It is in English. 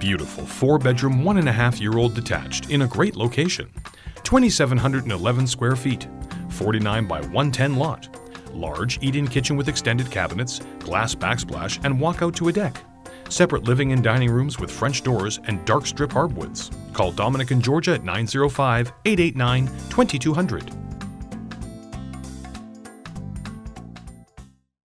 Beautiful 4-bedroom, 1.5-year-old detached in a great location. 2,711 square feet, 49 by 110 lot. Large eat-in kitchen with extended cabinets, glass backsplash, and walkout to a deck. Separate living and dining rooms with French doors and dark strip hardwoods. Call Dominic and Georgia at 905-889-2200.